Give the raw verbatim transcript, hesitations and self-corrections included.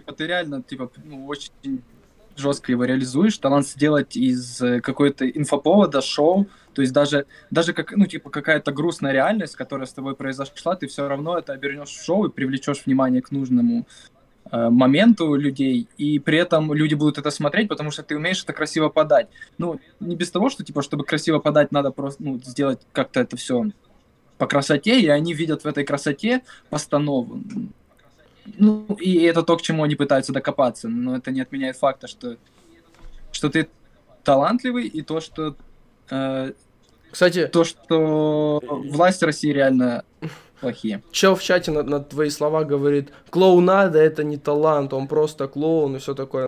типа, ты реально, типа, ну, очень жестко его реализуешь. Талант сделать из э, какой-то инфоповода шоу, то есть даже, даже как, ну, типа, какая-то грустная реальность, которая с тобой произошла, ты все равно это обернешь в шоу и привлечешь внимание к нужному э, моменту людей, и при этом люди будут это смотреть, потому что ты умеешь это красиво подать. Ну, не без того, что, типа, чтобы красиво подать, надо просто, ну, сделать как-то это все по красоте, и они видят в этой красоте постанову. Ну, и это то, к чему они пытаются докопаться, но это не отменяет факта, что, что ты талантливый, и то, что э, Кстати, то, что власти России реально плохие. чел в чате на, на твои слова говорит, клоунада это не талант, он просто клоун и все такое.